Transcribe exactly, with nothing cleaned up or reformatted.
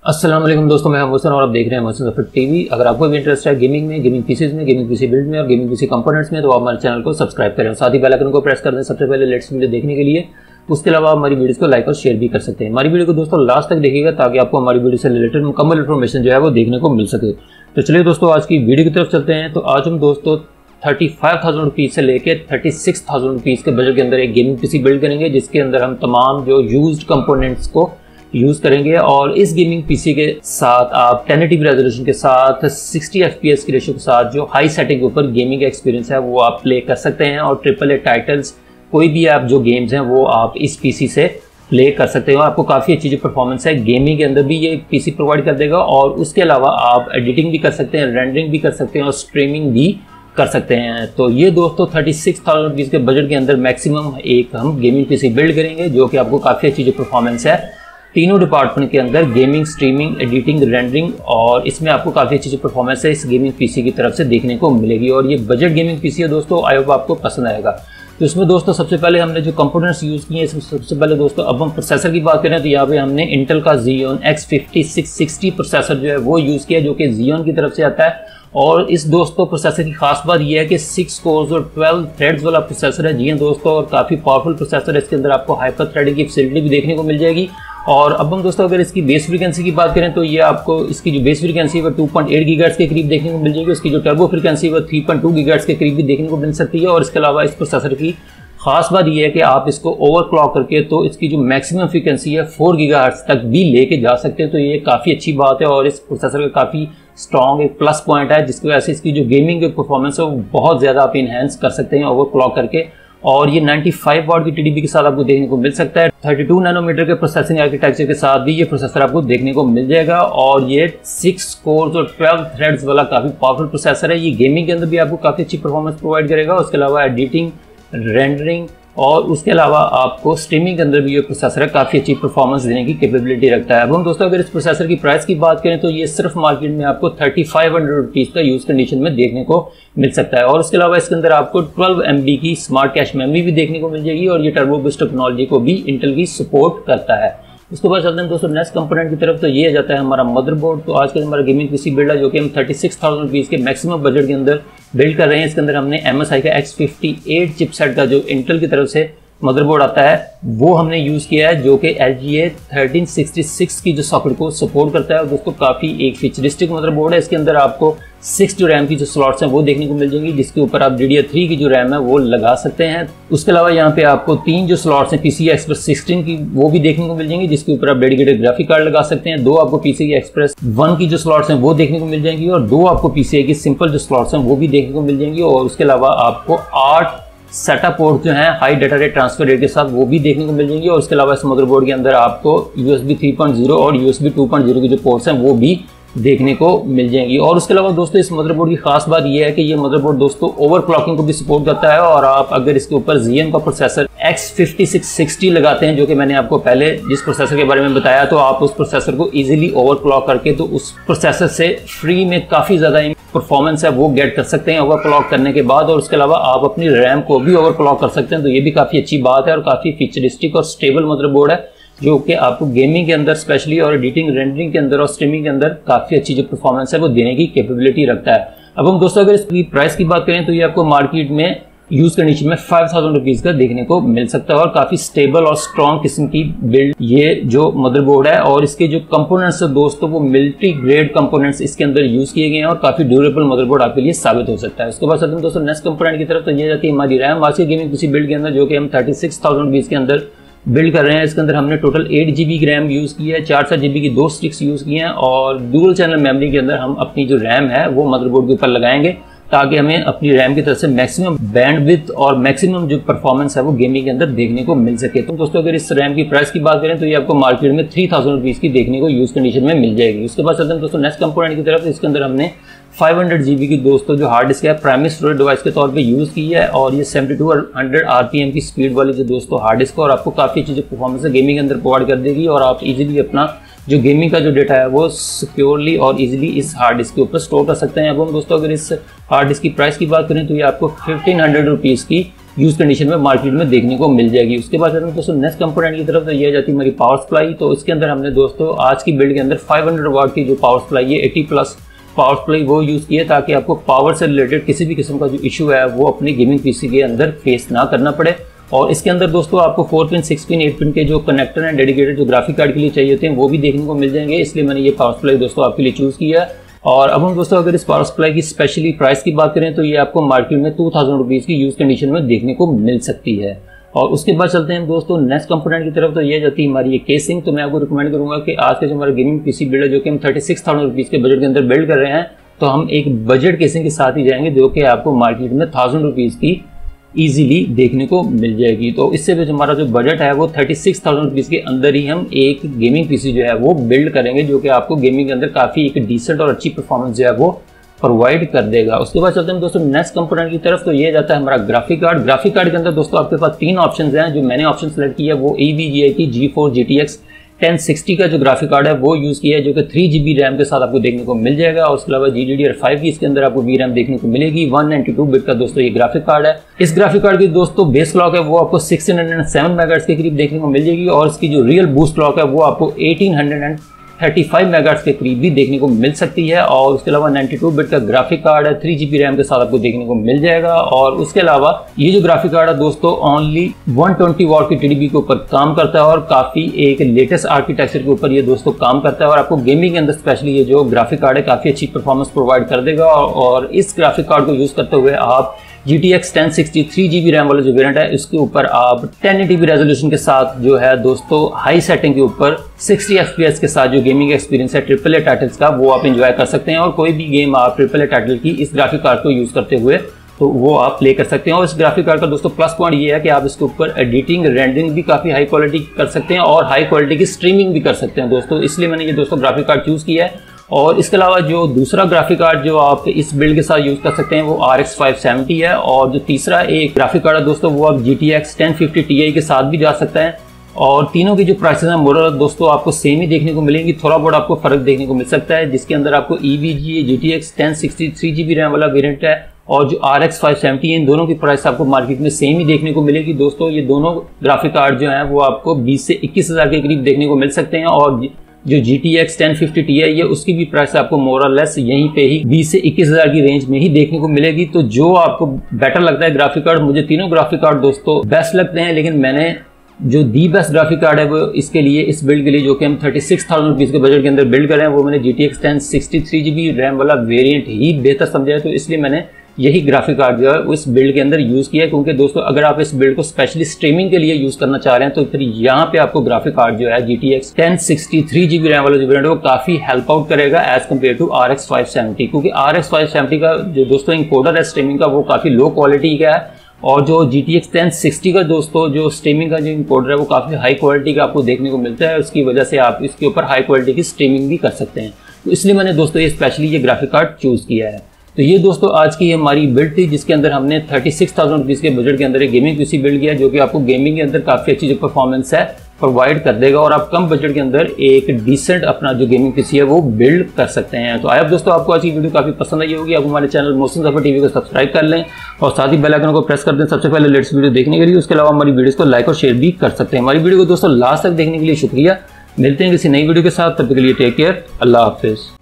अस्सलाम वालेकुम दोस्तों, मैं मोहसिन और आप देख रहे हैं मोहसिन ज़फ़र टीवी। अगर आपको भी इंटरेस्ट है गेमिंग में, गेमिंग पीसीज में, गेमिंग पीसी बिल्ड में और गेमिंग पीसी कंपोनेंट्स में, तो आप हमारे चैनल को सब्सक्राइब करें और साथ ही बेल आइकन को प्रेस कर दें सबसे पहले लेटेस्ट वीडियो देखने के लिए। उसके अलावा आप हमारी वीडियोस को लाइक और शेयर भी कर सकते हैं। हमारी वीडियो को दोस्तों लास्ट तक देखिएगा ताकि आपको हमारी वीडियो से रिलेटेड मुकम्मल इन्फॉर्मेशन जो है वो देखने को मिल सके। तो चलिए दोस्तों आज की वीडियो की तरफ चलते हैं। तो आज हम दोस्तों थर्टी फाइव थाउजेंड रुपीज़ से लेकर थर्टी सिक्स थाउजेंड रुपीज़ के बजट के अंदर एक गेमिंग पीसी बिल्ड करेंगे, जिसके अंदर हम तमाम जो यूज्ड कंपोनेंट्स को यूज करेंगे। और इस गेमिंग पीसी के साथ आप टेन एटी पी रेजोल्यूशन के साथ सिक्सटी एफ पी एस की रेशो के साथ जो हाई सेटिंग के ऊपर गेमिंग एक्सपीरियंस है वो आप प्ले कर सकते हैं। और ट्रिपल ए टाइटल्स कोई भी आप जो गेम्स हैं वो आप इस पीसी से प्ले कर सकते हो। आपको काफ़ी अच्छी जो परफॉर्मेंस है गेमिंग के अंदर भी ये पीसी प्रोवाइड कर देगा। और उसके अलावा आप एडिटिंग भी कर सकते हैं, रेंडरिंग भी कर सकते हैं और स्ट्रीमिंग भी कर सकते हैं। तो ये दोस्तों थर्टी सिक्स थाउजेंड रुपीज़ के बजट के अंदर मैक्सिमम एक हम गेमिंग पीसी बिल्ड करेंगे, जो कि आपको काफ़ी अच्छी जो परफॉर्मेंस है तीनों डिपार्टमेंट के अंदर गेमिंग, स्ट्रीमिंग, एडिटिंग, रेंडरिंग, और इसमें आपको काफ़ी अच्छी जो परफॉर्मेंस है इस गेमिंग पीसी की तरफ से देखने को मिलेगी। और ये बजट गेमिंग पीसी है दोस्तों, आई होप आपको पसंद आएगा। तो इसमें दोस्तों सबसे पहले हमने जो कंपोनेंट्स यूज़ किए हैं, सबसे पहले दोस्तों अब हम प्रोसेसर की बात करें तो यहाँ पे हमने इंटेल का Xeon X fifty six sixty processor जो है वो यूज़ किया, जो कि Xeon की तरफ से आता है। और इस दोस्तों प्रोसेसर की खास बात यह है कि सिक्स कोर्स और ट्वेल्व थ्रेड्स वाला प्रोसेसर है। जी हाँ दोस्तों, और काफ़ी पावरफुल प्रोसेसर है। इसके अंदर आपको हाइपर थ्रेडिंग की फैसिलिटी भी देखने को मिल जाएगी। और अब हम दोस्तों अगर इसकी बेस फ्रीक्वेंसी की बात करें तो ये आपको इसकी जो बेस फ्रीक्वेंसी है वो टू पॉइंट एट गीगाहर्ट्ज़ के करीब देखने को मिल जाएगी। उसकी जो टर्बो फ्रीक्वेंसी है वो थ्री पॉइंट टू गीगाहर्ट्ज़ के करीब भी देखने को मिल सकती है। और इसके अलावा इस प्रोसेसर की खास बात यह है कि आप इसको ओवरक्लॉक करके तो इसकी जो मैक्सिमम फ्रीक्वेंसी है फोर गीगाहर्ट्ज़ तक भी लेके जा सकते हैं। तो ये काफ़ी अच्छी बात है और इस प्रोसेसर का काफ़ी स्ट्रॉन्ग एक प्लस पॉइंट है, जिसकी वजह से इसकी जो गेमिंग की परफॉर्मेंस है वो बहुत ज़्यादा आप इनहेंस कर सकते हैं ओवरक्लॉक करके। और ये नाइंटी फाइव वाट की टीडीपी के साथ आपको देखने को मिल सकता है। थर्टी टू नैनोमीटर के प्रोसेसिंग आर्किटेक्चर के साथ भी ये प्रोसेसर आपको देखने को मिल जाएगा। और ये सिक्स कोर्स और ट्वेल्व थ्रेड्स वाला काफ़ी पावरफुल प्रोसेसर है। ये गेमिंग के अंदर भी आपको काफ़ी अच्छी परफॉर्मेंस प्रोवाइड करेगा। उसके अलावा एडिटिंग, रेंडरिंग और उसके अलावा आपको स्ट्रीमिंग के अंदर भी ये प्रोसेसर है काफ़ी अच्छी परफॉर्मेंस देने की कैपेबिलिटी रखता है। अब हम दोस्तों अगर इस प्रोसेसर की प्राइस की बात करें तो ये सिर्फ मार्केट में आपको थर्टी फाइव हंड्रेड रुपीज़ का यूज़ कंडीशन में देखने को मिल सकता है। और उसके अलावा इसके अंदर आपको ट्वेल्व एम बी की स्मार्ट कैश मेमोरी भी देखने को मिल जाएगी। और ये टर्बो बूस्ट टेक्नोलॉजी को भी इंटेल की सपोर्ट करता है। उसके बाद चलते हैं दोस्तों नेक्स्ट कंपोनेंट की तरफ। तो ये आ जाता है हमारा मदरबोर्ड। तो आज का हमारा गेमिंग पीसी बिल्ड है, जो कि हम थर्टी सिक्स थाउजेंड रुपीज़ के मैक्सिमम बजट के अंदर बिल्ड कर रहे हैं। इसके अंदर हमने एम एस आई का एक्स फिफ्टी एट चिपसेट का जो इंटेल की तरफ से मदरबोर्ड आता है वो हमने यूज़ किया है, जो कि L G A thirteen sixty six की जो सॉकेट को सपोर्ट करता है। और दोस्तों काफ़ी एक फीचरिस्टिक मदरबोर्ड है। इसके अंदर आपको सिक्स जो रैम की जो स्लॉट्स हैं वो देखने को मिल जाएंगी, जिसके ऊपर आप डी डी आर थ्री की जो रैम है वो लगा सकते हैं। उसके अलावा यहाँ पे आपको तीन जो स्लॉट्स हैं पीसीई एक्सप्रेस सिक्सटीन की वो भी देखने को मिल जाएंगी, जिसके ऊपर आप डेडिकेटेड ग्राफिक कार्ड लगा सकते हैं। दो आपको पीसीई एक्सप्रेस वन की जो स्लॉट्स हैं वो देखने को मिल जाएंगी और दो आपको पीसीई की सिंपल जो स्लॉट्स हैं वो भी देखने को मिल जाएंगी। और उसके अलावा आपको आठ सेटअप पोर्ट जो हैं high data rate transfer rate के साथ वो भी देखने को मिल जाएंगी। और उसके अलावा इस मदरबोर्ड के अंदर आपको यूएसबी थ्री पॉइंट ज़ीरो और यूएसबी टू पॉइंट ज़ीरो की जो पोर्ट्स हैं वो भी देखने को मिल जाएंगी। और उसके अलावा दोस्तों इस मदरबोर्ड की खास बात यह है कि ये मदरबोर्ड दोस्तों ओवरक्लॉकिंग को भी सपोर्ट करता है। और आप अगर इसके ऊपर Xeon का processor X fifty six sixty लगाते हैं, जो कि मैंने आपको पहले जिस प्रोसेसर के बारे में बताया, तो आप उस प्रोसेसर को इजीली ओवरक्लॉक करके तो उस प्रोसेसर से फ्री में काफ़ी ज़्यादा परफॉर्मेंस है वो गेट कर सकते हैं ओवरक्लॉक करने के बाद। और उसके अलावा आप अपनी रैम को भी ओवरक्लॉक कर सकते हैं। तो ये भी काफ़ी अच्छी बात है और काफ़ी फीचरिस्टिक और स्टेबल मदरबोर्ड है, जो कि आपको गेमिंग के अंदर स्पेशली और एडिटिंग, रेंडरिंग के अंदर और स्ट्रीमिंग के अंदर काफ़ी अच्छी जो परफॉर्मेंस है वो देने की कैपेबिलिटी रखता है। अब हम दोस्तों अगर इसकी प्राइस की बात करें तो ये आपको मार्केट में यूज कंडीशन में फाइव थाउजेंड रुपीज़ का देखने को मिल सकता है। और काफ़ी स्टेबल और स्ट्रॉन्ग किस्म की बिल्ड ये जो मदरबोर्ड है। और इसके जो कंपोनेंट्स है दोस्तों वो मिलिट्री ग्रेड कंपोनेंट्स इसके अंदर यूज़ किए गए हैं और काफ़ी ड्यूरेबल मदरबोर्ड आपके लिए साबित हो सकता है। उसके बाद चलते दोस्तों नेक्स्ट कंपोनेंट की तरफ। तो ये जाती है हमारी रैम आज के गेमिंग पीसी बिल्ड के अंदर, जो कि हम थर्टी सिक्स थाउजेंड रुपीज़ के अंदर बिल्ड कर रहे हैं। इसके अंदर हमने टोटल एट जी बी की रैम यूज़ की है, चार चार जी बी की दो स्टिक्स यूज़ की हैं। और डुअल चैनल मेमोरी के अंदर हम अपनी जो रैम है वो मदरबोर्ड के ऊपर लगाएंगे, ताकि हमें अपनी रैम की तरफ से मैक्सिमम बैंडविड्थ और मैक्सिमम जो परफॉर्मेंस है वो गेमिंग के अंदर देखने को मिल सके। तो दोस्तों अगर इस रैम की प्राइस की बात करें तो ये आपको मार्केट में थ्री थाउजेंड रुपीज़ की देखने को यूज़ कंडीशन में मिल जाएगी। उसके बाद चलते हैं दोस्तों नेक्स्ट कंपोनेंट की तरफ। इसके अंदर हमने फाइव हंड्रेड जी बी की दोस्तों जो हार्ड डिस्क है प्राइमरी स्टोरेज डिवाइस के तौर पे यूज़ की है। और ये सेवेंटी टू हंड्रेड आरपीएम की स्पीड वाली जो दोस्तों हार्ड डिस्क है और आपको काफ़ी अच्छी जो परफॉर्मेंस है गेमिंग के अंदर प्रोवाइड कर देगी। और आप इजीली अपना जो गेमिंग का जो डेटा है वो सिक्योरली और इजीली इस हार्ड डिस्क के ऊपर स्टोर कर सकते हैं। अब हम दोस्तों अगर इस हार्ड डिस्क की प्राइस की बात करें तो ये आपको फिफ्टीन हंड्रेड रुपीज़ की यूज कंडीशन में मार्केट में देखने को मिल जाएगी। उसके बाद अगर दोस्तों नेक्स्ट कंपोनेंट की तरफ तो ये जाती है हमारी पावर सप्लाई। तो इसके अंदर हमने दोस्तों आज की बिल्ड के अंदर पाँच सौ वाट की जो पावर सप्लाई है अस्सी प्लस पावर सप्लाई वो यूज की है, ताकि आपको पावर से रिलेटेड किसी भी किस्म का जो इशू है वो अपने गेमिंग पीसी के अंदर फेस ना करना पड़े। और इसके अंदर दोस्तों आपको four pin, six pin, eight pin के जो कनेक्टर हैं डेडिकेटेड जो ग्राफिक कार्ड के लिए चाहिए होते हैं वो भी देखने को मिल जाएंगे, इसलिए मैंने ये पावर सप्लाई दोस्तों आपके लिए चूज किया है। और अब हम दोस्तों अगर इस पावर सप्लाई की स्पेशली प्राइस की बात करें तो ये आपको मार्केट में टू थाउजेंड रुपीज की यूज कंडीशन में देखने को मिल सकती है। और उसके बाद चलते हैं दोस्तों नेक्स्ट कंपोनेंट की तरफ। तो ये जाती है हमारी ये केसिंग। तो मैं आपको रिकमेंड करूंगा कि आज के जो हमारा गेमिंग पीसी बिल्ड है जो कि हम थर्टी सिक्स थाउजेंड रुपीज के बजट के अंदर बिल्ड कर रहे हैं, तो हम एक बजट केसिंग के साथ ही जाएंगे जो कि आपको मार्केट में थाउजेंड रुपीज की इजीली देखने को मिल जाएगी। तो इससे भी हमारा जो बजट है वो थर्टी सिक्स थाउजेंड रुपीज के अंदर ही हम एक गेमिंग पीसी जो है वो बिल्ड करेंगे, जो कि आपको गेमिंग के अंदर काफी एक डिसेंट और अच्छी परफॉर्मेंस जो है वो प्रोवाइड कर देगा। उसके बाद चलते हैं दोस्तों नेक्स्ट कंपोनेंट की तरफ। तो ये जाता है हमारा ग्राफिक कार्ड। ग्राफिक कार्ड के अंदर दोस्तों आपके पास तीन ऑप्शंस हैं। जो मैंने ऑप्शन सेलेक्ट किया है वो ए वी जी आई की G four G T X ten sixty का जो ग्राफिक कार्ड है वो यूज किया है, जो कि थ्री जीबी रैम के साथ आपको देखने को मिल जाएगा। और उसके अलावा G D D R five की इसके अंदर आपको वी रैम देखने को मिलेगी। वन नाइंटी टू बिट का दोस्तों ये ग्राफिक कार्ड है। इस ग्राफिक कार्ड की दोस्तों बेस क्लॉक है वो आपको सिक्सटीन हंड्रेड सेवन मेगाहर्ट्ज के करीब देखने को मिल जाएगी, और इसकी जो रियल बूस्ट क्लॉक है वो आपको eighteen hundred thirty five megahertz के करीब भी देखने को मिल सकती है। और उसके अलावा नाइंटी टू बिट का ग्राफिक कार्ड है, थ्री जीबी रैम के साथ आपको देखने को मिल जाएगा। और उसके अलावा ये जो ग्राफिक कार्ड है दोस्तों ओनली वन ट्वेंटी वॉट की टीडीपी के ऊपर काम करता है, और काफी एक लेटेस्ट आर्किटेक्चर के ऊपर ये दोस्तों काम करता है, और आपको गेमिंग के अंदर स्पेशली ये जो ग्राफिक कार्ड है काफी अच्छी परफॉर्मेंस प्रोवाइड कर देगा। और इस ग्राफिक कार्ड को यूज करते हुए आप G T X ten sixty three GB RAM वाला जो वेरिएंट है इसके ऊपर आप टेन एटी पी रेजोल्यूशन के साथ जो है दोस्तों हाई सेटिंग के ऊपर सिक्सटी एफ पी एस के साथ जो गेमिंग एक्सपीरियंस है ट्रिपल ए टाइटल्स का वो आप एंजॉय कर सकते हैं। और कोई भी गेम आप ट्रिपल ए टाइटल की इस ग्राफिक कार्ड को यूज करते हुए तो वो आप प्ले कर सकते हैं। और इस ग्राफिक कार्ड का दोस्तों प्लस पॉइंट ये है कि आप इसके ऊपर एडिटिंग, रेंडरिंग भी काफी हाई क्वालिटी कर सकते हैं और हाई क्वालिटी की स्ट्रीमिंग भी कर सकते हैं दोस्तों, इसलिए मैंने ये दोस्तों ग्राफिक कार्ड चूज किया है। और इसके अलावा जो दूसरा ग्राफिक कार्ड जो आप इस बिल्ड के साथ यूज कर सकते हैं वो आर एक्स फाइव सेवेंटी है, और जो तीसरा एक ग्राफिक कार्ड है दोस्तों वो आप G T X ten fifty T I के साथ भी जा सकते हैं। और तीनों की जो प्राइसेस हैं मोरल दोस्तों आपको सेम ही देखने को मिलेंगी, थोड़ा बहुत आपको फर्क देखने को मिल सकता है, जिसके अंदर आपको E V G G T X ten sixty three GB RAM वाला वेरिएंट है और जो आर एक्स फाइव सेवेंटी है, इन दोनों की प्राइस आपको मार्केट में सेम ही देखने को मिलेगी दोस्तों। ये दोनों ग्राफिक कार्ड जो हैं वो आपको बीस से इक्कीस हजार के करीब देखने को मिल सकते हैं, और जो G T X ten fifty T I है उसकी भी प्राइस आपको मोर और लेस यहीं पे ही बीस से इक्कीस हजार की रेंज में ही देखने को मिलेगी। तो जो आपको बेटर लगता है ग्राफिक कार्ड, मुझे तीनों ग्राफिक कार्ड दोस्तों बेस्ट लगते हैं, लेकिन मैंने जो दी बेस्ट ग्राफिक कार्ड है वो इसके लिए इस बिल्ड के लिए जो कि हम थर्टी सिक्स थाउजेंड रुपीज के बजट के अंदर बिल्ड कर रहे हैं वो मैंने G T X ten sixty three GB RAM वाला वेरिएंट ही बेहतर समझा है। तो इसलिए मैंने यही ग्राफिक कार्ड जो है उस बिल्ड के अंदर यूज किया है, क्योंकि दोस्तों अगर आप इस बिल्ड को स्पेशली स्ट्रीमिंग के लिए यूज करना चाह रहे हैं तो फिर यहाँ पे आपको ग्राफिक कार्ड जो है G T X ten sixty three GB RAM वाला जो वेरिएंट है वो काफी हेल्प आउट करेगा as compare to R X five seventy, क्योंकि आर एक्स फाइव सेवेंटी का जो दोस्तों इनकोडर है स्ट्रीमिंग का वो काफी लो क्वालिटी का है, और जो G T X ten sixty का दोस्तों जो स्ट्रीमिंग का जो इनकोडर है वो काफी हाई क्वालिटी का आपको देखने को मिलता है, उसकी वजह से आप इसके ऊपर हाई क्वालिटी की स्ट्रीमिंग भी कर सकते हैं। तो इसलिए मैंने दोस्तों ये स्पेशली ये ग्राफिक कार्ड चूज किया है। तो ये दोस्तों आज की हमारी बिल्ड थी जिसके अंदर हमने थर्टी सिक्स थाउजेंड रुपीज के बजट के अंदर एक गेमिंग पीसी बिल्ड किया जो कि आपको गेमिंग के अंदर काफी अच्छी जो परफॉर्मेंस है प्रोवाइड कर देगा, और आप कम बजट के अंदर एक डिसेंट अपना जो गेमिंग पीसी है वो बिल्ड कर सकते हैं। तो आई होप दोस्तों आपको आज की वीडियो काफी पसंद आई होगी। आप हमारे चैनल मोहसिन ज़फ़र टीवी को सब्सक्राइब कर लें और साथ ही बेल आइकन को प्रेस कर दें सबसे पहले लेटेस्ट वीडियो देखने के लिए। उसके अलावा हमारी वीडियोस को लाइक और शेयर भी कर सकते हैं। हमारी वीडियो को दोस्तों लास्ट तक देखने के लिए शुक्रिया। मिलते हैं किसी नई वीडियो के साथ, तब तक के लिए टेक केयर, अल्लाह हाफिज।